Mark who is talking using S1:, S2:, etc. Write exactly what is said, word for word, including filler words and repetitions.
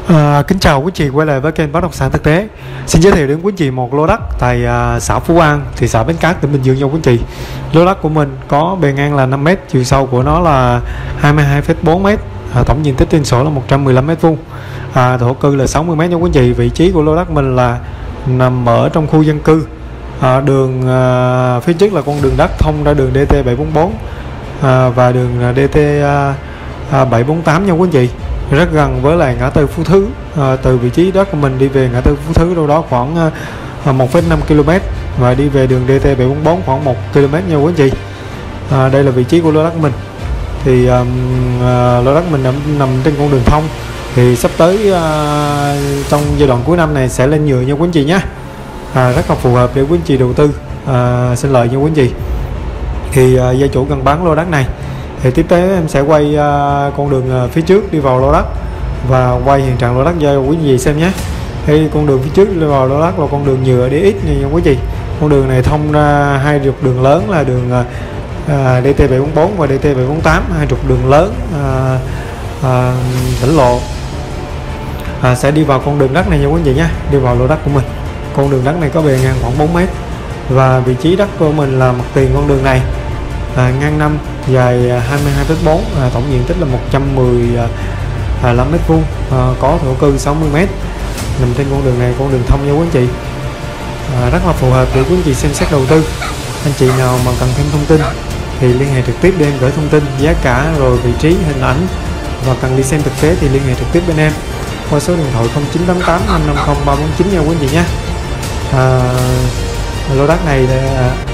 S1: À, kính chào quý chị quay lại với kênh bất động sản thực tế. Xin giới thiệu đến quý chị một lô đất tại à, xã Phú An, thị xã Bến Cát, tỉnh Bình Dương nha quý chị. Lô đất của mình có bề ngang là năm mét, chiều sâu của nó là hai mươi hai phẩy bốn mét, à, tổng diện tích trên sổ là một trăm mười lăm mét vuông, à, thổ cư là sáu mươi mét nha quý chị. Vị trí của lô đất mình là nằm ở trong khu dân cư. À, đường à, phía trước là con đường đất thông ra đường D T bảy bốn bốn à, và đường D T à, à, bảy bốn tám nha quý chị, rất gần với lại ngã tư Phú Thứ. À, từ vị trí đất của mình đi về ngã tư Phú Thứ đâu đó khoảng à, một phẩy năm ki lô mét, và đi về đường D T bảy bốn bốn khoảng một ki lô mét nha quý chị. À, đây là vị trí của lô đất của mình. Thì um, à, lô đất mình nằm, nằm trên con đường thông, thì sắp tới à, trong giai đoạn cuối năm này sẽ lên nhựa nha quý chị nhé. À, rất là phù hợp để quý chị đầu tư à, sinh lợi nha quý chị. Thì à, gia chủ cần bán lô đất này, thì tiếp tới em sẽ quay uh, con đường uh, phía trước đi vào lô đất và quay hiện trạng lô đất cho quý vị xem nhé. Thì con đường phía trước đi vào lô đất là con đường nhựa đê ích này nha quý vị. Con đường này thông ra hai trục đường lớn là đường uh, uh, D T bảy bốn bốn và D T bảy bốn tám, hai trục đường lớn uh, uh, tỉnh lộ. À, sẽ đi vào con đường đất này nha quý vị nhé, đi vào lô đất của mình. Con đường đất này có bề ngang khoảng bốn mét, và vị trí đất của mình là mặt tiền con đường này, à, ngang năm, dài hai mươi hai phẩy bốn, à, tổng diện tích là một trăm mười lăm mét vuông, à, có thổ cư sáu mươi mét, nằm trên con đường này, con đường thông nha quý anh chị. À, rất là phù hợp để quý anh chị xem xét đầu tư. Anh chị nào mà cần thêm thông tin thì liên hệ trực tiếp để em gửi thông tin giá cả, rồi vị trí, hình ảnh, và cần đi xem thực tế thì liên hệ trực tiếp bên em qua số điện thoại không chín tám tám năm năm không ba bốn chín nha quý anh chị nhé. À, lô đất này là